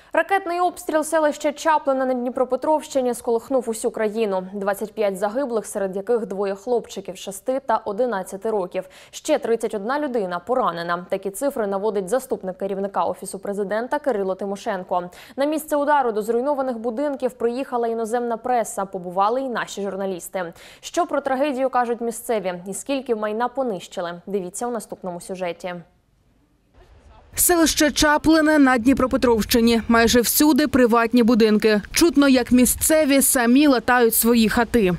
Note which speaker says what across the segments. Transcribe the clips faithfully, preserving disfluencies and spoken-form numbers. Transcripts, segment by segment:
Speaker 1: Ракетний обстріл селища Чаплина на Дніпропетровщині сколихнув усю країну. двадцять п'ять загиблих, серед яких двоє хлопчиків шести та одинадцяти років. Ще тридцять одна людина поранена. Такі цифри наводить заступник керівника Офісу президента Кирило Тимошенко. На місце удару до зруйнованих будинків приїхала іноземна преса, побували і наші журналісти. Що про трагедію кажуть місцеві і скільки майна понищили? Дивіться у наступному сюжеті.
Speaker 2: Селище Чаплине на Дніпропетровщині. Майже всюди приватні будинки. Чутно, як місцеві самі латають свої хати.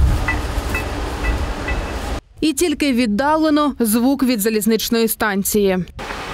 Speaker 2: І тільки віддалено звук від залізничної станції.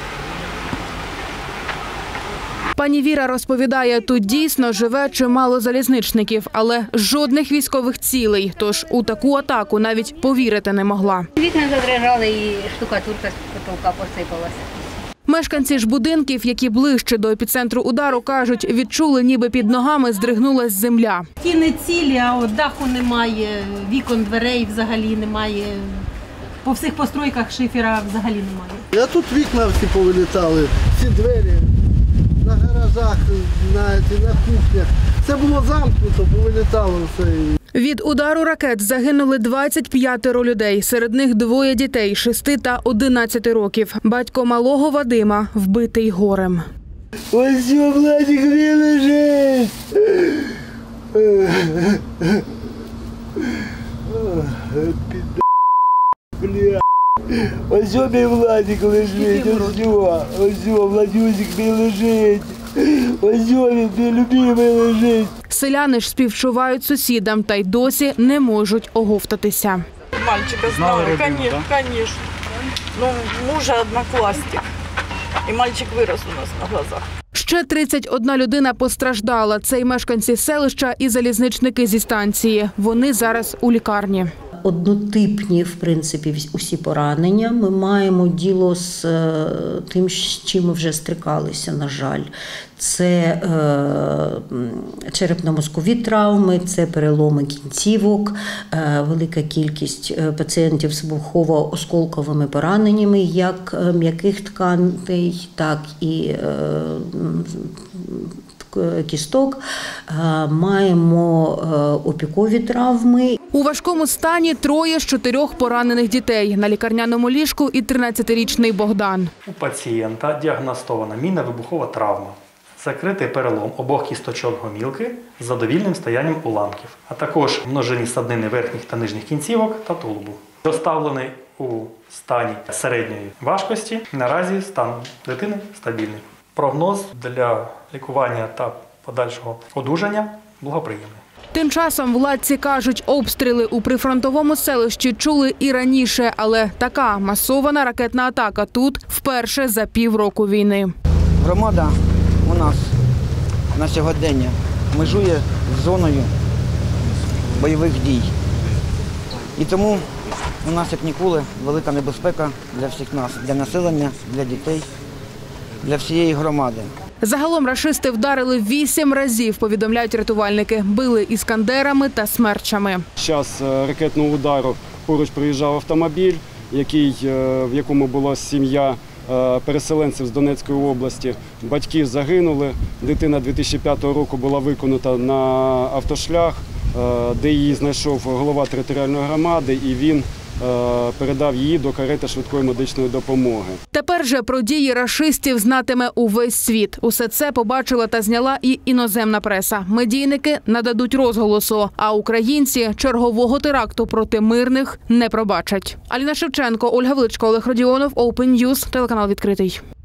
Speaker 2: Пані Віра розповідає, тут дійсно живе чимало залізничників, але жодних військових цілей. Тож у таку атаку навіть повірити не могла.
Speaker 3: Вікна задрижали і штукатурка з потолка посипалася.
Speaker 2: Мешканці ж будинків, які ближче до епіцентру удару, кажуть, відчули, ніби під ногами здригнулась земля.
Speaker 4: Стіни цілі, а от даху немає, вікон, дверей взагалі немає. По всіх постройках шифера взагалі немає.
Speaker 5: Я тут вікна всі повилітали, всі двері, на гаражах, на, на кухнях. Це було замкнуто, повилітало все.
Speaker 2: Від удару ракет загинули двадцять п'ятеро людей. Серед них двоє дітей – шести та одинадцяти років. Батько малого Вадима вбитий горем.
Speaker 5: Ось його, Владик, він лежить. Бля. Ось його мій Владик лежить. Ось його, ось його, Владюсик мій лежить. Ось його він, мій любимий лежить.
Speaker 2: Селяни ж співчувають сусідам та й досі не можуть оговтатися.
Speaker 6: Мальчика знали, конечно, конечно. Ну, мужа одноклассник. І мальчик вирос у нас на глазах.
Speaker 2: Ще тридцять одна людина постраждала. Це й мешканці селища і залізничники зі станції. Вони зараз у лікарні.
Speaker 7: Однотипні, в принципі, усі поранення. Ми маємо діло з тим, з чим ми вже стикалися, на жаль. Це е, черепно-мозкові травми, це переломи кінцівок, е, велика кількість пацієнтів з вибухово-осколковими пораненнями, як м'яких тканей, так і е, кісток. Маємо опікові травми.
Speaker 2: У важкому стані троє з чотирьох поранених дітей. На лікарняному ліжку і тринадцятирічний Богдан.
Speaker 8: У пацієнта діагностована мінно-вибухова травма, закритий перелом обох кісточок гомілки з задовільним стоянням уламків, а також множинні саднини верхніх та нижніх кінцівок та тулубу. Доставлений у стані середньої важкості. Наразі стан дитини стабільний. Прогноз для лікування та подальшого одужання благоприємний.
Speaker 2: Тим часом владці кажуть, обстріли у прифронтовому селищі чули і раніше, але така масована ракетна атака тут вперше за півроку війни.
Speaker 9: Громада у нас на сьогодення межує з зоною бойових дій. І тому у нас, як ніколи, велика небезпека для всіх нас, для населення, для дітей, для всієї громади.
Speaker 2: Загалом рашисти вдарили вісім разів, повідомляють рятувальники. Били іскандерами та смерчами.
Speaker 10: Під час ракетного удару поруч приїжджав автомобіль, який, в якому була сім'я переселенців з Донецької області. Батьки загинули. Дитина дві тисячі п'ятого року була виконана на автошлях, де її знайшов голова територіальної громади, і він передав її до карети швидкої медичної допомоги.
Speaker 2: Тепер же про дії рашистів знатиме увесь світ. Усе це побачила та зняла і іноземна преса. Медійники нададуть розголосу, а українці чергового теракту проти мирних не пробачать. Аліна Шевченко, Ольга Величко, Олег Родіонов, Open News, телеканал «Відкритий».